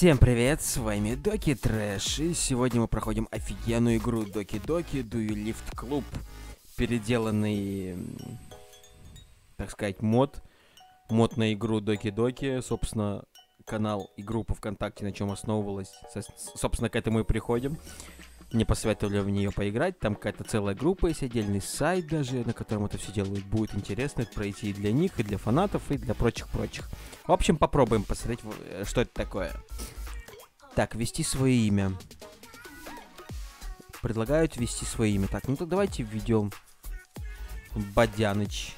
Всем привет, с вами Доки Трэш, и сегодня мы проходим офигенную игру Доки Доки Do You Lift Club. Переделанный, так сказать, мод на игру Доки Доки. Собственно, канал и группа ВКонтакте, на чем основывалась. Собственно, к этому и приходим. Мне посоветовали в нее поиграть, там какая-то целая группа есть, отдельный сайт даже, на котором это все делают. Будет интересно это пройти и для них, и для фанатов, и для прочих-прочих. В общем, попробуем посмотреть, что это такое. Так, ввести свое имя. Предлагают ввести свое имя. Так, ну то давайте введем Бадяныч.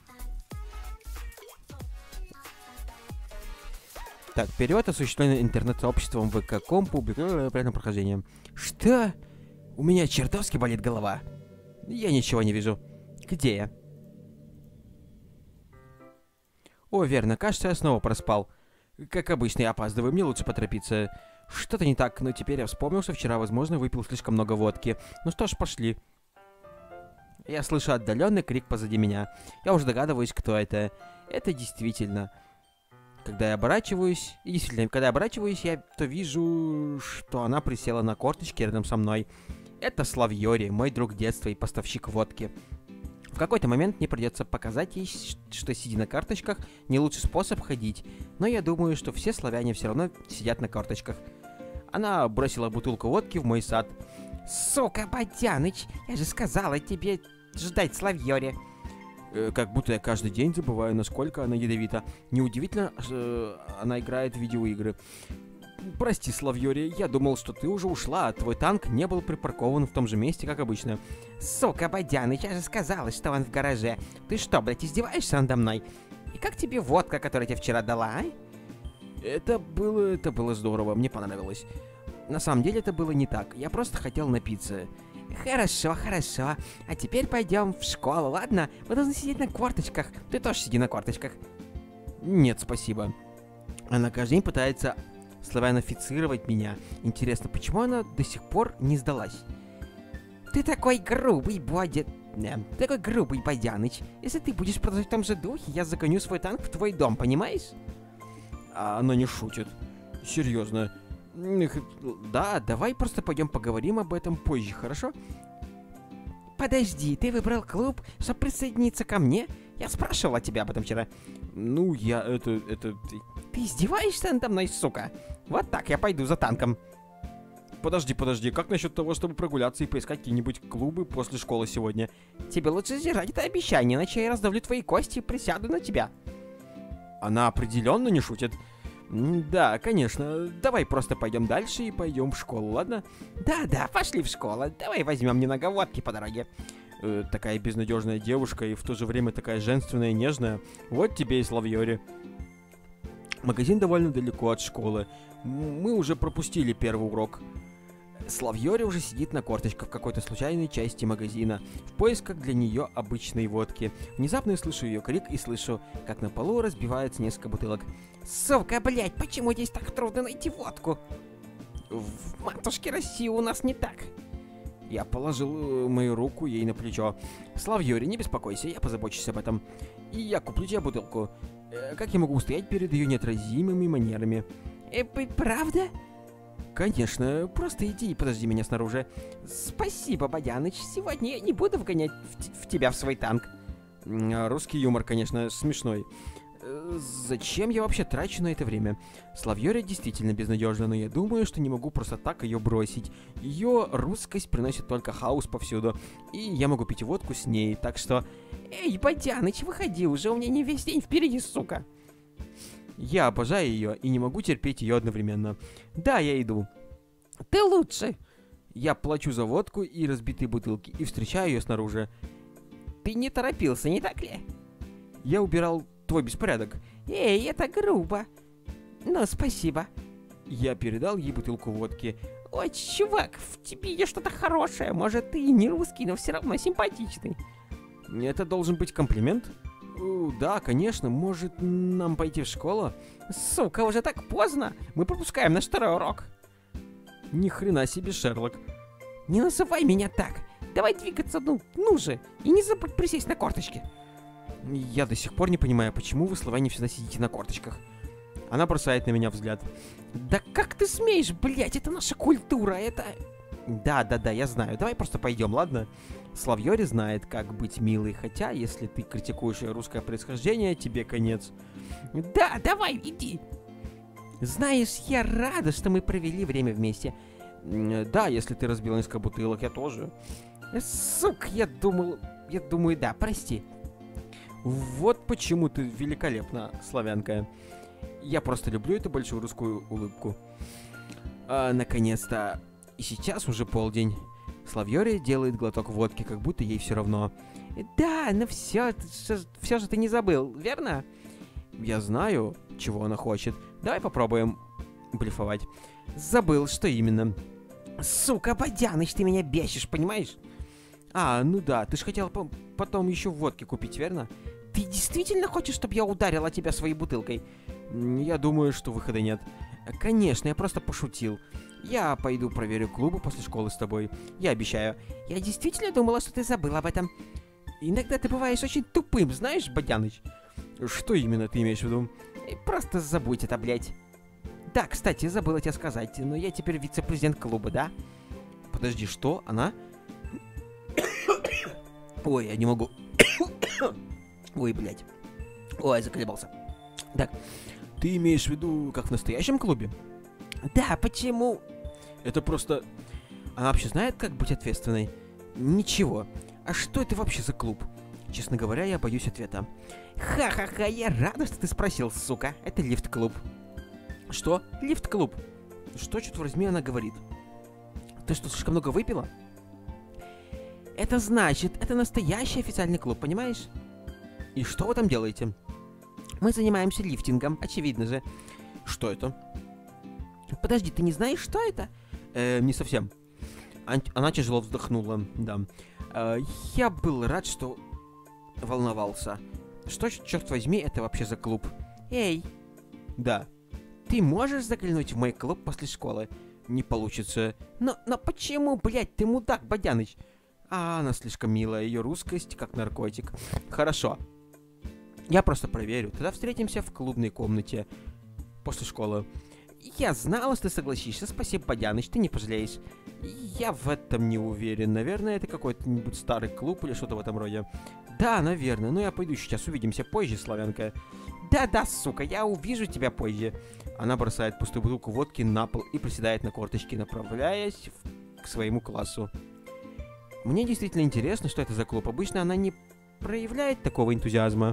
Так, перевод осуществлен интернет-сообществом ВК.ком, публикуя приятным прохождением. Что? У меня чертовски болит голова. Я ничего не вижу. Где я? О, верно, кажется, я снова проспал. Как обычно, я опаздываю, мне лучше поторопиться. Что-то не так, но теперь я вспомнил, что вчера, возможно, выпил слишком много водки. Ну что ж, пошли. Я слышу отдаленный крик позади меня. Я уже догадываюсь, кто это. Это действительно... Когда я оборачиваюсь, я то вижу, что она присела на корточки рядом со мной. Это Славьори, мой друг детства и поставщик водки. В какой-то момент мне придется показать ей, что сидя на карточках не лучший способ ходить, но я думаю, что все славяне все равно сидят на карточках. Она бросила бутылку водки в мой сад. Сука, Бадяныч, я же сказала тебе ждать Славьори. Как будто я каждый день забываю, насколько она ядовита. Неудивительно, что она играет в видеоигры. Прости, Славьори, я думал, что ты уже ушла, а твой танк не был припаркован в том же месте, как обычно. Сука, Бадяныч, я же сказала, что он в гараже. Ты что, блядь, издеваешься надо мной? И как тебе водка, которую я тебе вчера дала, а? Это было здорово, мне понравилось. На самом деле это было не так, я просто хотел напиться. Хорошо, хорошо. А теперь пойдем в школу, ладно? Мы должны сидеть на корточках. Ты тоже сиди на корточках. Нет, спасибо. Она каждый день пытается славянофицировать меня. Интересно, почему она до сих пор не сдалась? Ты такой грубый, Бадяныч. Если ты будешь продолжать в том же духе, я загоню свой танк в твой дом, понимаешь? А она не шутит. Серьезно. Да, давай просто пойдем поговорим об этом позже, хорошо? Подожди, ты выбрал клуб, чтобы присоединиться ко мне? Я спрашивала тебя об этом вчера. Ну, Ты издеваешься надо мной, сука? Вот так я пойду за танком. Подожди, как насчет того, чтобы прогуляться и поискать какие-нибудь клубы после школы сегодня? Тебе лучше сдержать это обещание, иначе я раздавлю твои кости и присяду на тебя. Она определенно не шутит. Да, конечно. Давай просто пойдем дальше и пойдем в школу, ладно? Да, пошли в школу. Давай возьмем немного водки по дороге. Такая безнадежная девушка и в то же время такая женственная и нежная. Вот тебе и Славьори. Магазин довольно далеко от школы. Мы уже пропустили первый урок. Славьори уже сидит на корточках в какой-то случайной части магазина, в поисках для нее обычной водки. Внезапно я слышу ее крик и слышу, как на полу разбивается несколько бутылок. Сука, блять, почему здесь так трудно найти водку? В матушке России у нас не так. Я положил мою руку ей на плечо. Славьори, не беспокойся, я позабочусь об этом. И я куплю тебе бутылку. Как я могу устоять перед ее неотразимыми манерами? Правда? Конечно, просто иди и подожди меня снаружи. Спасибо, Бадяныч, сегодня я не буду вгонять в тебя в свой танк. Русский юмор, конечно, смешной. Зачем я вообще трачу на это время? Славьори действительно безнадежна, но я думаю, что не могу просто так ее бросить. Ее русскость приносит только хаос повсюду, и я могу пить водку с ней, так что... Эй, Бадяныч, выходи уже, у меня не весь день впереди, сука. Я обожаю ее и не могу терпеть ее одновременно. Да, я иду. Ты лучше. Я плачу за водку и разбитые бутылки и встречаю ее снаружи. Ты не торопился, не так ли? Я убирал твой беспорядок. Эй, это грубо. Ну, спасибо. Я передал ей бутылку водки. Ой, чувак, в тебе есть что-то хорошее. Может, ты и не русский, но все равно симпатичный. Это должен быть комплимент? Да, конечно, может нам пойти в школу? Сука, уже так поздно. Мы пропускаем наш второй урок. Ни хрена себе, Шерлок. Не называй меня так. Давай двигаться, ну же. И не забудь присесть на корточки. Я до сих пор не понимаю, почему вы, славяне, всегда сидите на корточках. Она бросает на меня взгляд. Да как ты смеешь, блять, это наша культура, это... Да, я знаю. Давай просто пойдем, ладно? Славьори знает, как быть милой, хотя, если ты критикуешь русское происхождение, тебе конец. Да, давай, иди. Знаешь, я рада, что мы провели время вместе. Да, если ты разбила несколько бутылок, я тоже. Сука, я думаю, да, прости. Вот почему ты великолепна, славянка. Я просто люблю эту большую русскую улыбку. Наконец-то. И сейчас уже полдень. Славьори делает глоток водки, как будто ей все равно. Да, но все же ты не забыл, верно? Я знаю, чего она хочет. Давай попробуем блефовать. Забыл, что именно. Сука, Бодяныч, ты меня бесишь, понимаешь? Ну да, ты же хотел потом еще водки купить, верно? Ты действительно хочешь, чтобы я ударила тебя своей бутылкой? Я думаю, что выхода нет. Конечно, я просто пошутил. Я пойду проверю клубы после школы с тобой. Я обещаю. Я действительно думала, что ты забыл об этом. Иногда ты бываешь очень тупым, знаешь, Бодяныч? Что именно ты имеешь в виду? Просто забудь это, блядь. Да, кстати, забыла тебе сказать, но я теперь вице-президент клуба, да? Подожди, что? Она? Ой, я не могу. Ой, блядь. Ой, заколебался. Так, ты имеешь в виду, как в настоящем клубе? Да, почему? Это просто... Она вообще знает, как быть ответственной? Ничего. А что это вообще за клуб? Честно говоря, я боюсь ответа. Ха-ха-ха, я рада, что ты спросил, сука. Это лифт-клуб. Что? Лифт-клуб? Что, черт возьми, она говорит? Ты что, слишком много выпила? Это значит, это настоящий официальный клуб, понимаешь? И что вы там делаете? Мы занимаемся лифтингом, очевидно же. Что это? Подожди, ты не знаешь, что это? Не совсем. Она тяжело вздохнула, да. Я был рад, что волновался. Что, черт возьми, это вообще за клуб? Эй! Да. Ты можешь заглянуть в мой клуб после школы? Не получится. Но почему, блядь, ты мудак, Бодяныч? Она слишком милая, ее русскость как наркотик. Хорошо. Я просто проверю. Тогда встретимся в клубной комнате после школы. Я знала, что ты согласишься. Спасибо, Бодяныч, ты не пожалеешь. Я в этом не уверен. Наверное, это какой-то старый клуб или что-то в этом роде. Да, наверное. Но я пойду сейчас. Увидимся позже, славянка. Да, сука, я увижу тебя позже. Она бросает пустую бутылку водки на пол и приседает на корточки, направляясь к своему классу. Мне действительно интересно, что это за клуб. Обычно она не проявляет такого энтузиазма.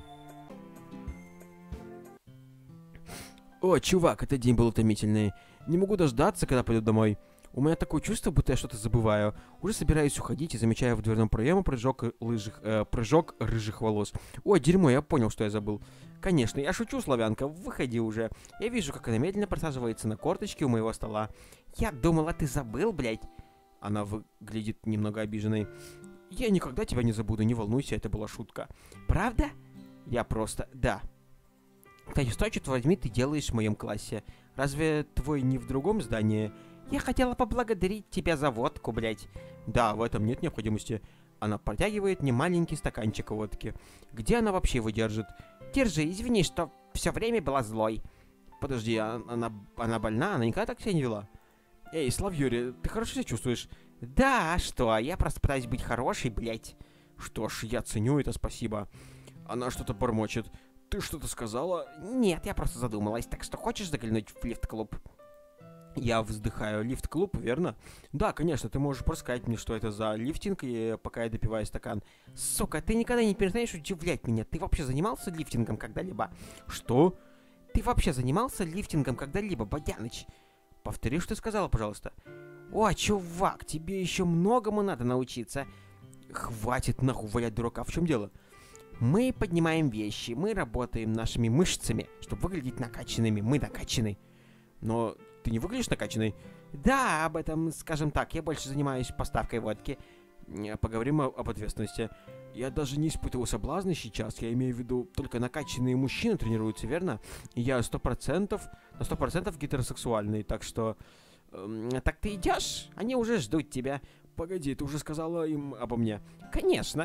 О, чувак, этот день был утомительный. Не могу дождаться, когда пойду домой. У меня такое чувство, будто я что-то забываю. Уже собираюсь уходить и замечаю в дверном проеме прыжок рыжих волос. Ой, дерьмо, я понял, что я забыл. Конечно, я шучу, славянка, выходи уже. Я вижу, как она медленно просаживается на корточки у моего стола. Я думала, ты забыл, блядь. Она выглядит немного обиженной. Я никогда тебя не забуду, не волнуйся, это была шутка. Правда? Я просто... Да. Кстати, что, черт возьми, ты делаешь в моем классе? Разве твой не в другом здании? Я хотела поблагодарить тебя за водку, блядь. Да, в этом нет необходимости. Она протягивает мне маленький стаканчик водки. Где она вообще его держит? Держи, извини, что все время была злой. Подожди, она больна? Она никогда так себя не вела? Эй, Славьори, ты хорошо себя чувствуешь? Да, а что? Я просто пытаюсь быть хорошей, блядь. Что ж, я ценю это, спасибо. Она что-то бормочет. Ты что-то сказала? Нет, я просто задумалась. Так что хочешь заглянуть в лифт-клуб? Я вздыхаю. Лифт-клуб, верно? Да, конечно, ты можешь просто сказать мне, что это за лифтинг, и пока я допиваю стакан. Сука, ты никогда не перестанешь удивлять меня. Ты вообще занимался лифтингом когда-либо? Что? Ты вообще занимался лифтингом когда-либо, Бодяныч? Повтори, что ты сказала, пожалуйста. О, чувак, тебе еще многому надо научиться. Хватит нахуй валять дурака, в чем дело? Мы поднимаем вещи, мы работаем нашими мышцами, чтобы выглядеть накачанными. Мы накачаны. Но ты не выглядишь накачанной? Да, об этом, скажем так, я больше занимаюсь поставкой водки. Поговорим об ответственности. Я даже не испытываю соблазны сейчас, я имею в виду, только накачанные мужчины тренируются, верно? И я на 100% гетеросексуальный, так что... так ты идешь? Они уже ждут тебя. Погоди, ты уже сказала им обо мне? Конечно.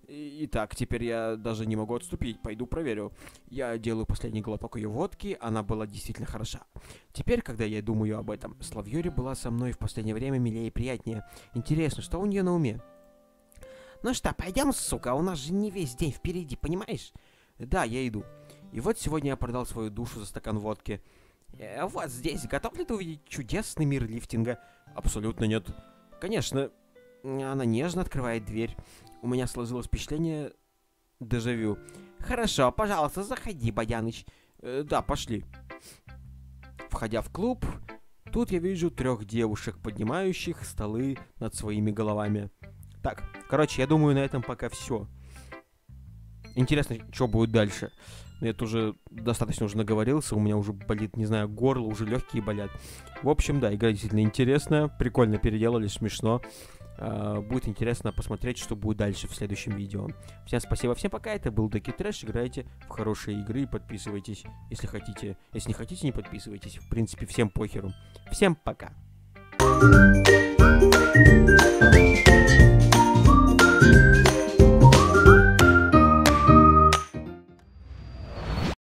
Итак, теперь я даже не могу отступить. Пойду проверю. Я делаю последний глоток ее водки. Она была действительно хороша. Теперь, когда я думаю об этом, Славьори была со мной в последнее время милее и приятнее. Интересно, что у нее на уме? Ну что, пойдем, сука, у нас же не весь день впереди, понимаешь? Да, я иду. И вот сегодня я продал свою душу за стакан водки. Вот здесь, готов ли ты увидеть чудесный мир лифтинга? Абсолютно нет. Конечно, она нежно открывает дверь. У меня сложилось впечатление дежавю. Хорошо, пожалуйста, заходи, Баяныч. Да, пошли. Входя в клуб, тут я вижу 3 девушек, поднимающих столы над своими головами. Так, короче, я думаю, на этом пока все. Интересно, что будет дальше. Я тоже достаточно уже наговорился, у меня уже болит, не знаю, горло, уже легкие болят. В общем, да, игра действительно интересная, прикольно переделали, смешно. Будет интересно посмотреть, что будет дальше в следующем видео. Всем спасибо, всем пока, это был Доки Трэш, играйте в хорошие игры и подписывайтесь, если хотите. Если не хотите, не подписывайтесь, в принципе, всем похеру. Всем пока.